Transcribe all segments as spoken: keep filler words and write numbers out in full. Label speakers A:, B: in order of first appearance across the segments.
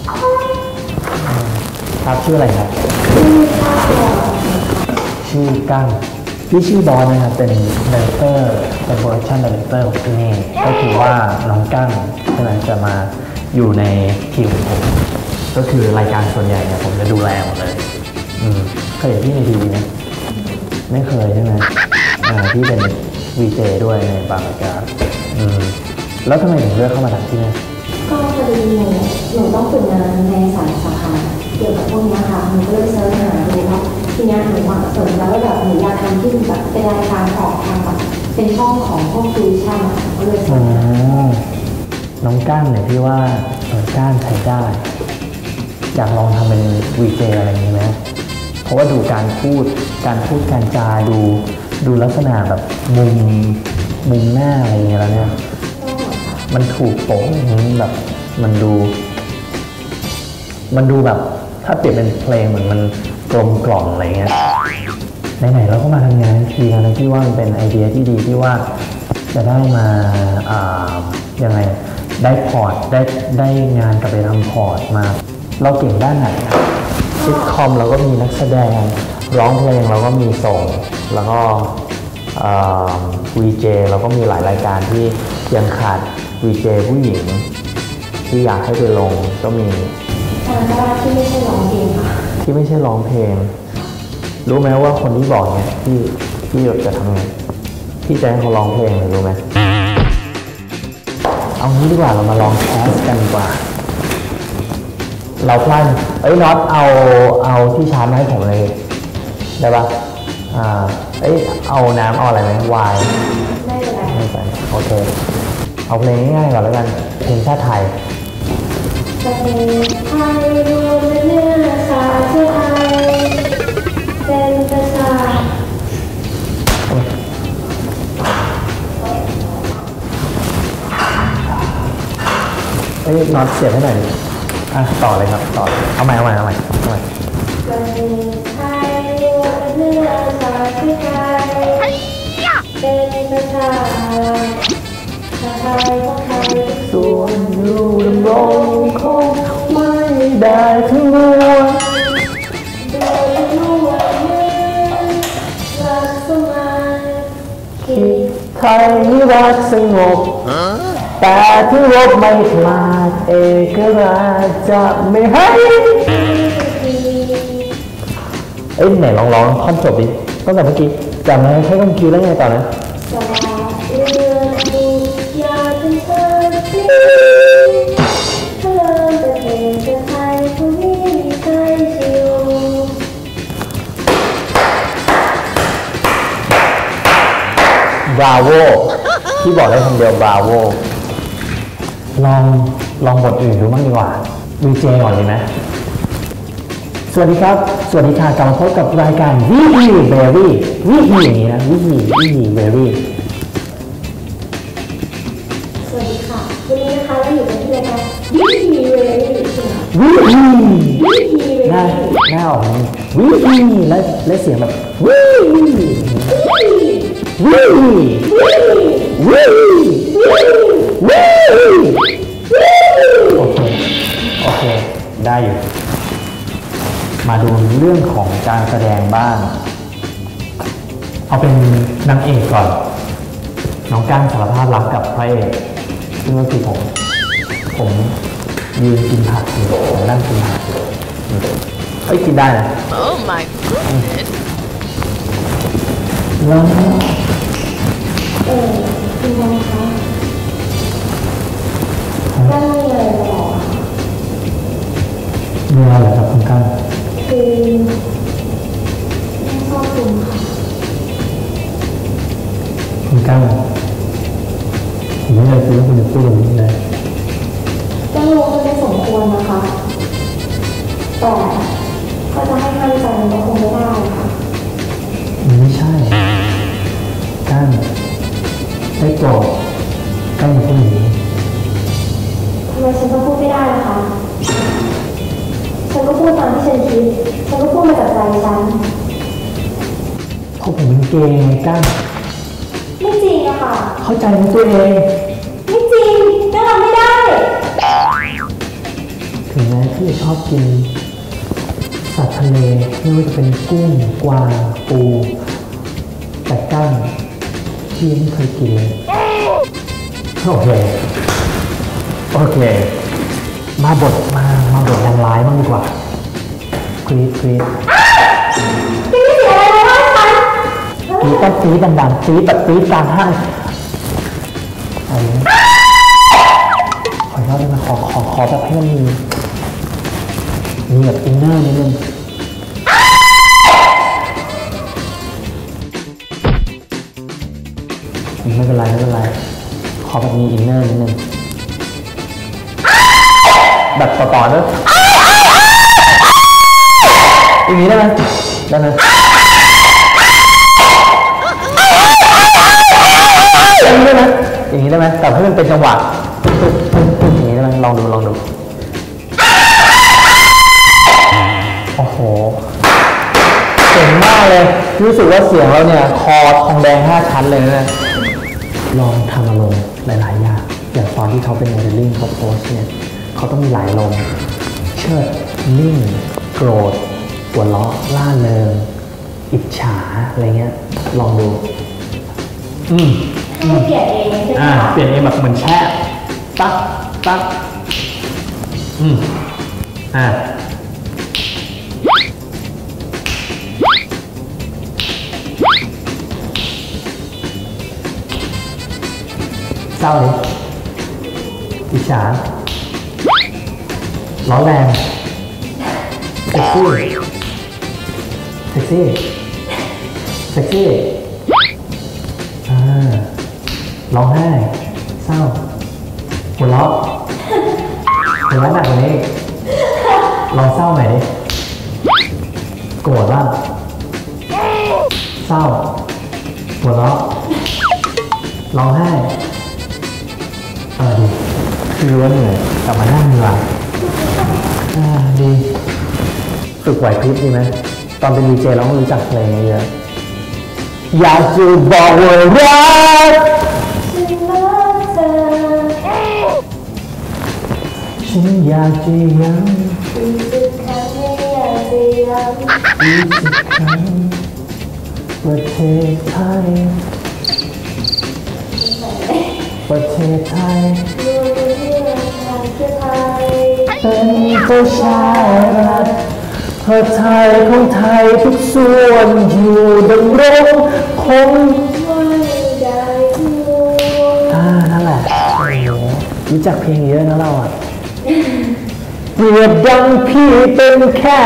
A: ครับชื่ออะไรครับชื่อกั้งพี่ชื่อบอสนะครับเป็นดีเรคเตอร์เป็นโปรดักชั่นดีเรคเตอร์ของที่นี่ก็คือว่าน้องกั้งใช่ไหมจะมาอยู่ในทีมของผมก็คือรายการส่วนใหญ่เนี่ยผมจะดูแลหมดเลยอืมเคยเห็นพี่ในทีวีไหมไม่เคยใช่ไหมอ่าพี่เป็นวีเจด้วยในบางรายการอืมแล้วทำไมถึงเลือกเข้ามาทำที่นี่
B: ก็พอดีหนูหนูต้องฝึกงานในสายสาขาเกี่ยวกับพวกนี้ค่ะหนูก็เลยเสิร์ชหาดูว่าทีนี้หนูว่าสนแล้วแบบหนูอยากทำที่แบบเป็นรายการออกทางแบบเป็นช่องของพวกฟิวชั่นก็เลยสน
A: น้องก้านเนี่ยพี่ว่าเออก้านใช้ได้อยากลองทำเป็นวีเจอะไรอย่างนี้ไหมเพราะว่าดูการพูดการพูดการจาดูดูลักษณะแบบมุมมุมหน้าอะไรอย่างเงี้ยแล้วเนี่ยมันถูกโป๊ะแบบมันดูมันดูแบบถ้าเปรียบเป็นเพลงเหมือนมันกลมกล่อมอะไรเงี้ยไหนๆเราก็มาทำงานทีนะที่ว่ามันเป็นไอเดียที่ดีที่ว่าจะได้มาอ่ายังไงได้พอร์ตได้ได้งานกลับไปทำพอร์ตมาเราเก่งด้านไหนซิทคอมเราก็มีนักแสดงร้องเพลงเราก็มีส่งแล้วก็วีเจเราก็มีหลายรายการที่ยังขาดวีเจผู้หญิงที่อยากให้ไปลงก็มี
B: ที่ไม่ใช่ร้องเพลงค่ะ
A: ที่ไม่ใช่ร้องเพลงรู้ไหมว่าคนที่บอกเนี่ยที่ที่จะทำไงที่จะให้เขาร้องเพลงเลยรู้ไหมเอางี้ดีกว่าเรามาลองแคสกันดีกว่าเราพลันเอ้ยน็อตเอาเอาที่ชาร์จมาให้ผมเลยได้ปะอ่าเอ้ยเอาน้ำเอาอะไรไหมวาย
B: ไม่เป็นไร
A: ไม่เป็นโอเคเอาเพลงง่ายๆก่อนแล้วกันเพลงชาติไทย
B: ประเทศไทยรวมเนื้อชาติไทยเป็นประชา
A: เอ้ยน็อตเสียบให้หน่อยอ่ะต่อเลยครับต่อเอาใหม่เอาใหม่เอาใหม่เอาใหม่
B: ประเทศไทยรวมเนื้อชาติไทยเป็นประชาชาติไทยของไทย
A: ส่วนอยู่ดำรงคงไม่ได้ทั้งมวล
B: โดยรู้ว่าเมื่อรักสมัย
A: คิดไทยรักสงบแต่ที่รบไม่พลาดเอกราชจะไม่ให้เอ้ยไหนลองร้องท่อนจบดิตั้งแต่เมื่อกี้จำไหมใช้คำคิวแล้วไงต่อนะบราโวที่บอกได้คำเดียวบราโวลองลองบทอื่นดูบ้างดีกว่าวีเจก่อนดีไหมสวัสดีครับสวัสดีค่ะกลับมาพบกับรายการวิฮีเบอรี่วิฮีอย่างนี้นะวิฮีวิฮีเบอรี่
B: สวัสดีค่ะวันนี้นะคะเราอยู่กันที่รายการวิฮีเบอรี่
A: วิฮีหน้าหน้าออกวิฮีและและเสียงแบบวิฮีวิฮีวิฮีวิฮีโอเคโอเคได้อยู่มาดูเรื่องของการแสดงบ้างเอาเป็นนางเอกก่อนน้องก้างสารภาพรักกับพระเอกซึ่งก็คือผมผมยืนกินผักอยู่ผมนั่งกินผักอยู่เอ้ยกินได้นะ
C: Oh my goodness
A: แล้ว
B: เออคุณยังคะก็มีอะไรบอก
A: มีอะไรเหรอครับคุณก้าง
B: คือไม่ชอบคุณค่ะ
A: คุณก้างผมไม่เลยคิดว่าคุณจะพูดแบบนี้เลย
B: ก็รู้ว่าไม่สมควรนะคะแต่ก็จะให้มั่นใจก็คงไม่ได้ค่ะ
A: มันไม่ใช่ก้างได้โปรดก้างอย่าพูดอย่างนี้
B: ทำไมฉันต้องพูดไม่ได้ล่ะคะฉันก็พูดตามที่ฉันคิดฉันก็พูดมาจากใจฉัน
A: เพราะผมเป็นเกย์ไงก้าง
B: ไม่จริงอะค่ะ
A: เข้าใจในตัวเอง
B: ไม่จริงก็ทำไม่ได้
A: ถึงแม้พี่จะชอบกินสัตว์ทะเลไม่ว่าจะเป็นกุ้งกวางปูแต่กั้งพี่ไม่เคยกินเลยโอเคโอเคมาบทมามาบทดังร้ายบ้างดีกว่ากรี๊ดกรี๊ดกรี๊ดต้องกรี๊ดดังๆกรี๊ดแบบกรี๊ดกลางห้างอะไรนี้ขออนุญาตได้ไหมขอขอขอแบบให้มันมีมีแบบอินเนอร์นิดนึงไม่เป็นไรไม่เป็นไรขอแบบมีอินเนอร์นิดนึงแบบต่อๆเนอะอย่างนี้ได้ไหมได้ไหมอย่างนี้ได้ไหมอย่างนี้ได้ไหมแต่ให้มันเป็นจังหวะอย่างนี้ได้ไหมลองดูลองดูโอ้โหเจ๋งมากเลยรู้สึกว่าเสียงเราเนี่ยคอทองแดงห้าชั้นเลยนะลองทำอารมณ์หลายๆอย่างอย่างตอนที่เขาเป็นโมเดลลิ่งเขาโพสเนี่ยเขาต้องมีหลายอารมณ์เชิดนิ่งโกรธหัวเราะล่าเริงอิจฉาอะไรเงี้ยลองดูอืม
B: ให้เปลี่ยนเองใช่ไหม
A: อ่า
B: คะ
A: เปลี่ยนเองแบบเหมือนแช่ตักตักอืมอ่าเศร้าเลยอิจฉาร้อนแรงเซ็กซี่เซ็กซี่เซ็กซี่อ่าร้องไห้เศร้าหัวเราะหัวเราะหนักกว่านี้ลองเศร้าใหม่ดิโกรธบ้างเศร้าหัวเราะร้องไห้เออดีคือว่าเหนื่อยกลับมานั่งดีกว่าอ่าดีฝึกไหวพริบดีไหมตอนเป็นดีเจเราต้องรู้จักเพลงเยอะอยากจะบอกว่ารักฉันรักเธอฉันอยากจะย้ำอีกสักครั้งอยากจะย้ำอีกสักครั้งประเทศไทยประเทศไทยเป็นผู้ชายรักเธอไทยของไทยทุกส่วนอยู่ดำรงคงอ่านั่นแหละโอ้โหรู้จักเพลงเยอะนะเราอ่ะเปรียบดังพี่เป็นแค่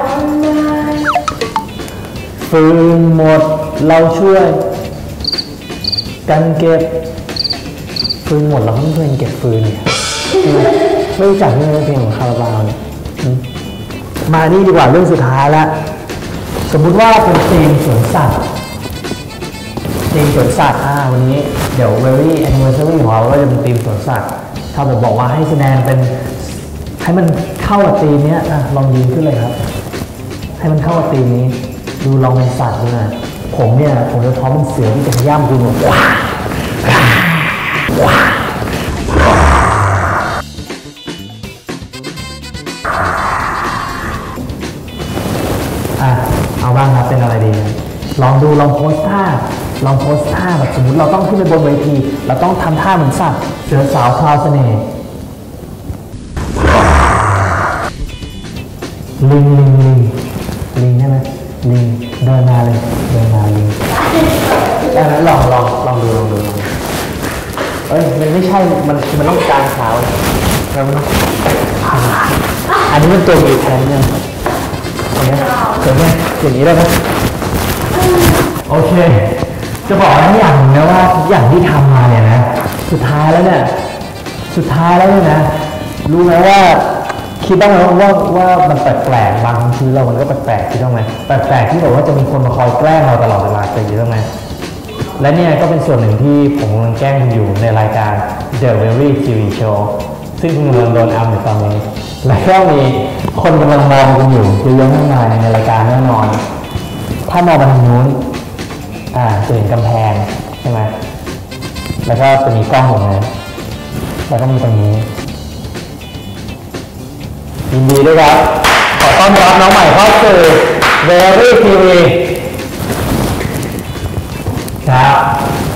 A: ฟืนหมดเราช่วยกันเก็บฟืนหมดเราต้องช่วยกันเก็บฟืนเนี่ยไม่รู้จักเรื่องเพลงของคาราบาวเนี่ยมานี่ดีกว่าเรื่องสุดท้ายแล้วสมมุติว่าเป็นธีมสวนสัตว์ธีมสวนสัตว์อ่าวันนี้เดี๋ยว very anniversary ของเราก็จะเป็นธีมสวนสัตว์ถ้าผมบอกว่าให้แสดงเป็นให้มันเข้ากับธีมนี้อ่ะลองยืนขึ้นเลยครับให้มันเข้ากับธีมนี้ดูลองเป็นสัตว์ดูนะผมเนี่ยผมจะพร้อมเป็นเสือที่จะย่ำดูแบบว้าว้าอ่ะเอาบ้างครับเป็นอะไรดีลองดูลองโพสท่าลองโพสท่าแบบสมมติเราต้องขึ้นไปบนเวทีเราต้องทำท่าเหมือนสัตว์เสือสาวพราวเสน่ห์ลิงลิงลิงลิงใช่ไหมลิงเดินมาเลยเดินมาลิงอันนั้นลองลองลองดูลองดูเอ้ยมันไม่ใช่มันมันต้องกางขาแล้วมันต้องอันนี้มันตัวมีแทนเนี่ยอย่างเงี้ยเห็นไหมอย่างนี้ได้ไหมโอเคจะบอกนะอย่างนะว่าทุกอย่างที่ทำมาเนี่ยนะสุดท้ายแล้วเนี่ยสุดท้ายแล้วเนี่ยนะรู้ไหมว่าคิดบ้างไหมว่าว่ามันแปลกๆบางทีเรามันก็แปลกๆคิดบ้างไหมแปลกๆที่แบบว่าจะมีคนมาคอยแกล้งเราตลอดเวลาเคยคิดบ้างไหมและเนี่ยก็เป็นส่วนหนึ่งที่ผมกำลังแกล้งอยู่ในรายการ The Very ที วี Show ซึ่งคุณกำลังโดนอัมอยู่ตอนนี้และก็มีคนกำลังมองคุณอยู่เยอะๆมากมายในรายการแน่นอนถ้ามองไปทางนู้นอ่าจะเห็นกำแพงใช่ไหมแล้วก็จะมีกล้องตรงนั้นแล้วก็มีตรงนี้ยินดีด้วยครับขอต้อนรับน้องใหม่เข้าสู่ Very ที วี ครับ